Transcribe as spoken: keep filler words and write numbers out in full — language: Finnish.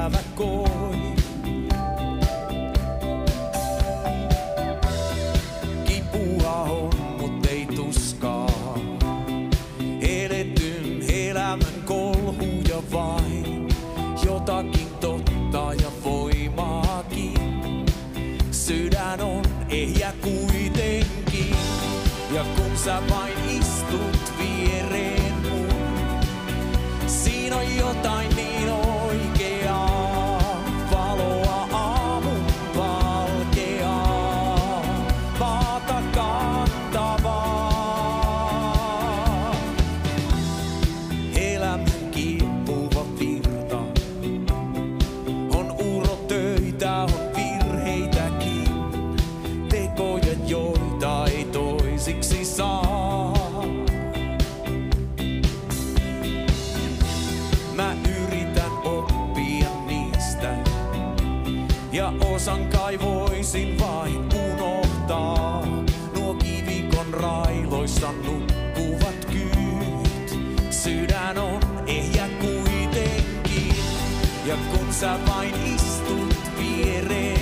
elävä koi. Kipua on, mut ei tuskaa. Eletyn elämän kolhuja vain. Jotakin totta ja voimaakin. Sydän on ehjä kuitenkin. Ja kun sä vain istut viereen mun, siinä on jotain niin oikeaa. Valoa aamun valkeaa, maata kantavaa. Elämän kippuva virta on urotöitä, on virheitäkin. Tekoja, joita ei toisiksi saa. Mä yritän oppia niistä ja osan kai voisin vain unohtaa. Nuo kivikon railoissa nukkuvat kyyt. Sydän on ehjä kuitenkin. Ja kun sä vain istut viereen